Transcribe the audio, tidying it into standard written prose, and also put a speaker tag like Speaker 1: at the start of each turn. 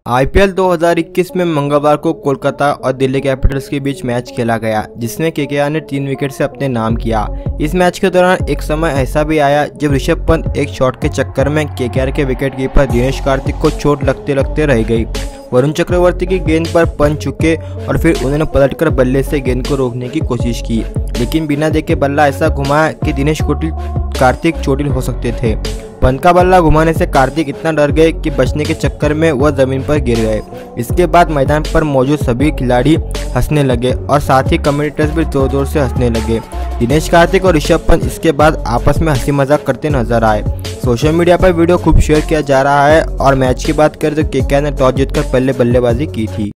Speaker 1: IPL 2021 में मंगलवार को कोलकाता और दिल्ली कैपिटल्स के बीच मैच खेला गया, जिसमें केकेआर ने 3 विकेट से अपने नाम किया। इस मैच के दौरान एक समय ऐसा भी आया जब ऋषभ पंत एक शॉट के चक्कर में केकेआर के विकेटकीपर दिनेश कार्तिक को चोट लगते लगते रह गई। वरुण चक्रवर्ती की गेंद पर पंत चुके और फिर उन्होंने पलटकर बल्ले से गेंद को रोकने की कोशिश की, लेकिन बिना देखे बल्ला ऐसा घुमाया कि दिनेश कार्तिक चोटिल हो सकते थे। पंत का बल्ला घुमाने से कार्तिक इतना डर गए कि बचने के चक्कर में वह जमीन पर गिर गए। इसके बाद मैदान पर मौजूद सभी खिलाड़ी हंसने लगे और साथ ही कमेंटेटर्स भी जोर जोर से हंसने लगे। दिनेश कार्तिक और ऋषभ पंत इसके बाद आपस में हंसी मजाक करते नजर आए। सोशल मीडिया पर वीडियो खूब शेयर किया जा रहा है और मैच की बात करें तो केकेआर ने टॉस जीतकर पहले बल्लेबाजी की थी।